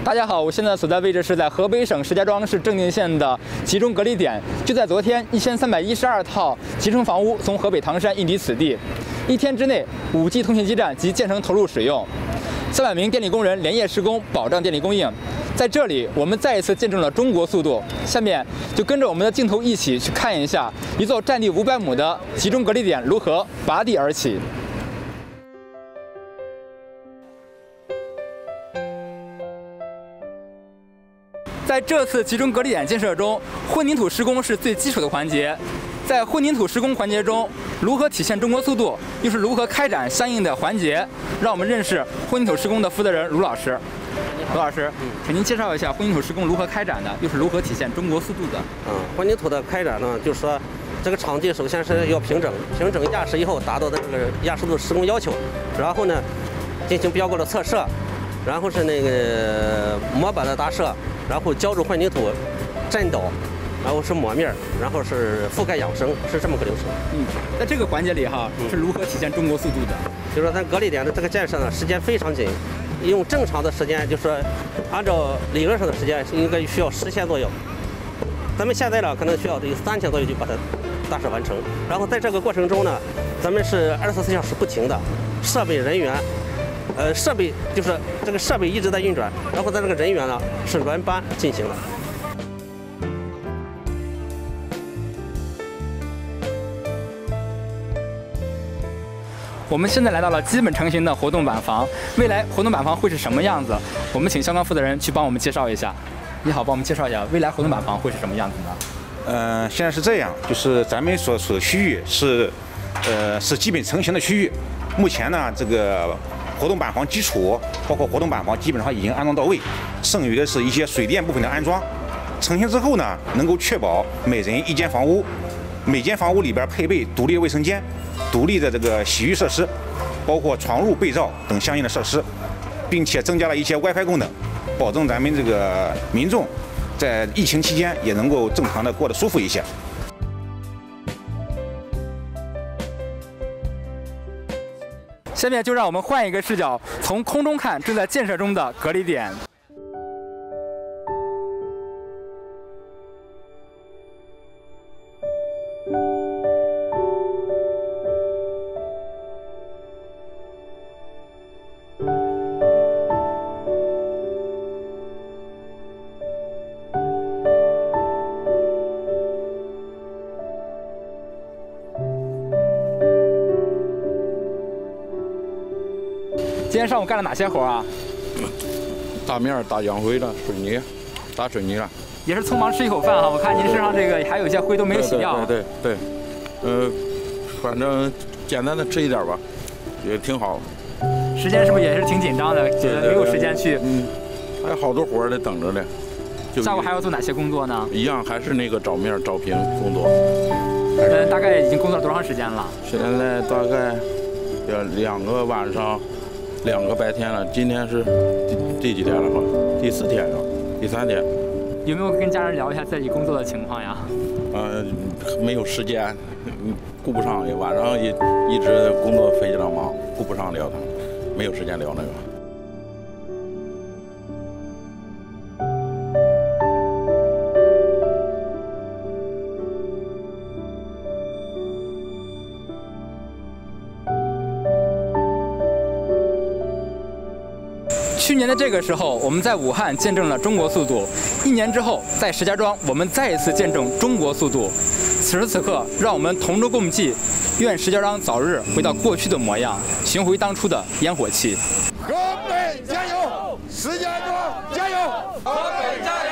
大家好，我现在所在位置是在河北省石家庄市正定县的集中隔离点。就在昨天，1312套集成房屋从河北唐山运抵此地。一天之内，5G 通信基站即建成投入使用，300名电力工人连夜施工，保障电力供应。在这里，我们再一次见证了中国速度。下面就跟着我们的镜头一起去看一下一座占地500亩的集中隔离点如何拔地而起。 在这次集中隔离点建设中，混凝土施工是最基础的环节。在混凝土施工环节中，如何体现中国速度，又是如何开展相应的环节？让我们认识混凝土施工的负责人卢老师。卢老师，请您介绍一下混凝土施工如何开展的，又是如何体现中国速度的？ 混凝土的开展呢，就是说这个场地首先是要平整压实以后达到的这个压实度施工要求，然后呢进行标高的测设，然后是那个模板的搭设。 然后浇筑混凝土，震倒，然后是抹面，然后是覆盖养生，是这么个流程。 在这个环节里是如何体现中国速度的？ 就是说咱隔离点的这个建设呢，时间非常紧，用正常的时间，就是说按照理论上的时间，应该需要10天左右。咱们现在呢，可能需要得3天左右就把它大致完成。然后在这个过程中呢，咱们是24小时不停的，设备人员。 设备就是这个设备一直在运转，然后咱这个人员呢是轮班进行的。 我们现在来到了基本成型的活动板房，未来活动板房会是什么样子？我们请相关负责人去帮我们介绍一下。你好，帮我们介绍一下未来活动板房会是什么样子呢？ 现在是这样，就是咱们所处的区域是基本成型的区域，目前呢这个。 活动板房基础包括活动板房基本上已经安装到位，剩余的是一些水电部分的安装。成型之后呢，能够确保每人1间房屋，每间房屋里边配备独立的卫生间、独立的这个洗浴设施，包括床褥、被罩等相应的设施，并且增加了一些 WiFi 功能，保证咱们这个民众在疫情期间也能够正常的过得舒服一些。 下面就让我们换一个视角，从空中看正在建设中的隔离点。今天上午干了哪些活啊？ 打面、打洋灰了，水泥，打水泥了。 也是匆忙吃一口饭哈，我看您身上这个还有一些灰都没有洗掉。 对，反正简单的吃一点吧，也挺好。 时间是不是也是挺紧张的？觉得没有时间去。 还有好多活得等着呢。 下午还要做哪些工作呢？ 一样还是那个找面、找平工作。 大概已经工作了多长时间了？ 现在大概要2个晚上。 2个白天了，今天是第几天了？第4天了，第3天。 有没有跟家人聊一下自己工作的情况呀？ 没有时间，顾不上，晚上也一直工作非常忙，顾不上聊他，没有时间聊那个。 去年的这个时候，我们在武汉见证了中国速度。1年之后，在石家庄，我们再一次见证中国速度。此时此刻，让我们同舟共济，愿石家庄早日回到过去的模样，寻回当初的烟火气。 河北加油，石家庄加油，河北加油。